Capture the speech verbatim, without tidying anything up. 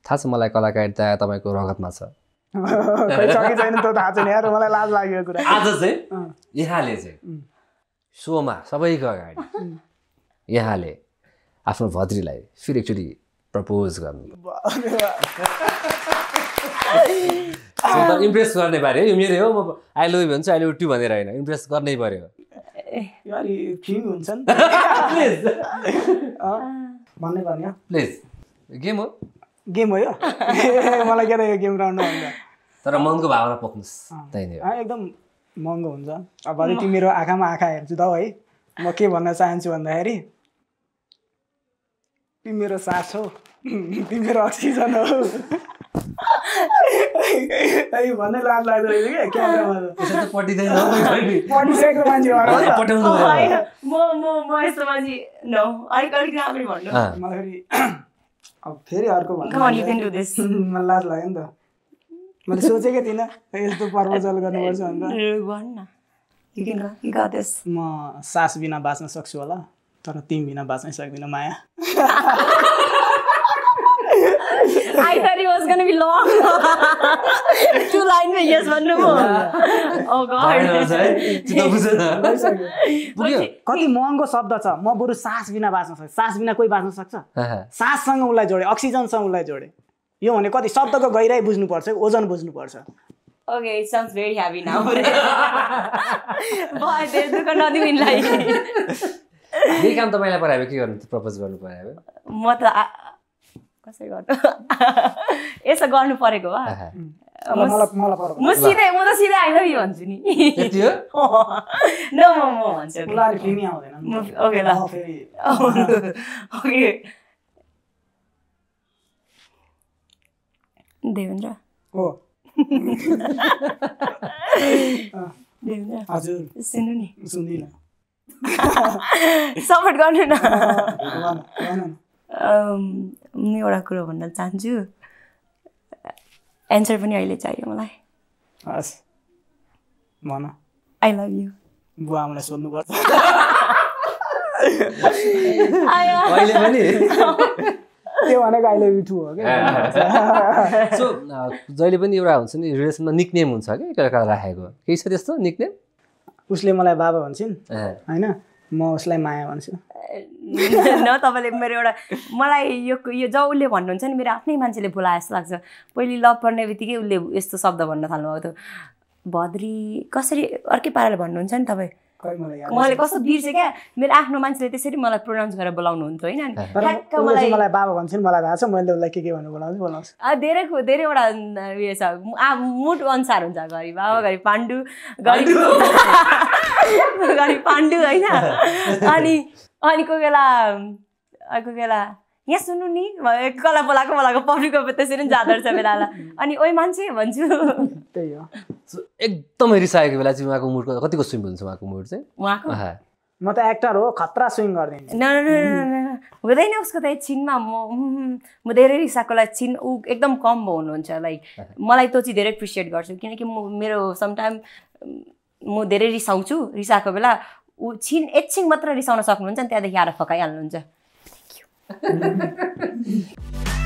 थाहा छ मलाई कलाकारिता तपाईँको रगतमा छ खै सके छैन त थाहा छैन यार मलाई लाज लाग्यो कुरा आज चाहिँ यहाँले चाहिँ सोमा सबैको अगाडि यहाँले आफ्नो भद्रीलाई फेरि एकचोटि प्रपोज गर्नु इम्प्रेस गर्ने बारे यो मेरो हो म आई लभ यु भन्छु आई लभ यु भनेर होइन इम्प्रेस गर्नै पर्यो यार फिल्म हुन्छ नि प्लिज भन्नै पर्ने हो प्लिज गेम हो गेम हो यो मलाई के त यो गेम राउन्ड भन्छ तर मनको भावना पोख्नुस् त्यही हो एकदम महँगो हुन्छ अब भरे तिमी मेरो आँखामा आँखा हेर्छु त है म के भन्न चाहन्छु भन्दाखेरि तिमी मेरो सास हो तिमी मेरो अक्सिजन हो भन्नै लाज लाग्दो रहेछ क्या क्यामेरामा त्यसो त पटिँदैन पटिसकेको मान्छे पठाउनु म म म यस्तो मान्छे नो अलिक अलिक राम्ररी भन्नु मलाई फेरि अब फेरि अर्को भन्नु मलाई लाज लाग्यो नि त मैले सोचेकै थिइनँ यस्तो प्रपोजल गर्नुपर्छ भनेर म सास बिना बाँच्न सक्छु होला तर तिमी बिना बाँच्नै सक्दिनँ माया I thought it was gonna be long. Two lines में yes भन्नु हो. Oh God. कति महँगो शब्द छ म बरु सास बिना बाँच्न सक्छु सास बिना कोही बाँच्न सक्छ साससँग उसलाई जोडे अक्सिजनसँग उसलाई जोडे यो भने कति शब्दको गहिराई बुझ्नुपर्छ ओजन बुझ्नुपर्छ Okay, it sounds very heavy now. But there's no nothing in life. यही काम तपाईँलाई परायो के गर्नु प्रपोज गर्नु पर्यो म त कसै गर्नु यसो गर्नु परेको हो म सिधै म त सिधै आई लभ यु भन्छु नि त्यति हो न म म भन्छु ओके ल ओके देवेन्द्र हो देवेन्द्र हजुर सुन्नु नि सुन्दिन सपोर्ट गर्नु न म एउटा कुरो भन्न चाहन्छु एन्सर पनि अहिले चाहियो मलाई हस् भन आई लभ यु बुवा आमालाई सोध्नुपर्छ अहिले पनि त्यो भनेको आई लभ यु टु हो क्या सो जहिले पनि एउटा हुन्छ नि रिलेसनमा निकनेम हुन्छ कि कहिले राखेको केही छ त्यस्तो निकनेम उसले मलाई बाबा भन्छन् होइन म उसलाई माया भन्छु न तपाईँले मेरो एउटा मलाई यो यो जब उसले भन्नुहुन्छ नि मेरो आफ्नै मान्छेले बोलाए जस्तो लाग्छ पहिले लभ पर्ने बित्तिकै उसले यस्तो शब्द भन्न थाल्नुभएको थियो भद्री कसरी अर्कै पाराले भन्नुहुन्छ नि तपाईँ मैले कस्तो बिर्सेँ क्या मेरो आफ्नो मान्छेले त्यसरी मलाई प्रोनाउन्स गरेर बोलाउनु हुन्थ्यो होइन मलाई बाबा भन्छन् मलाई थाहा छ मैले उसलाई के के भनेर बोलाउँछु बोलाउँछु धेरै धेरैवटा उयो छ मुड अनुसार हुन्छ घरि बाबा घरि पाण्डु घरि घरि पाण्डु होइन अनि अनि कोही बेला कोही बेला यहाँ सुन्नु नि कसलाई बोलाएको बोलाएको पब्लिकको त्यसरी पनि जाँदो रहेछ बेला अनि ओइ मान्छे भन्छु त्यही हो एकदमै रिसाएको बेला चाहिँ उहाँको मुडको कतिको स्विङ हुन्छ उहाँको मुड चाहिँ उहाँको म त एक्टर हो खतरा स्विङ गरिदिन्छु न हुँदैन उसको त एकछिनमा म म धेरै रिसाएकोलाई छिन ऊ एकदम कम हुनुहुन्छ लाइक मलाई त्यो चाहिँ धेरै एप्रिसिएट गर्छु किनकि म मेरो समटाइम म धेरै रिसाउँछु रिसाएको बेला ऊ छिन एकछिन मात्र रिसाउन सक्नुहुन्छ नि त्यहाँदेखि आएर फकाइहाल्नुहुन्छ थ्याङ्क यू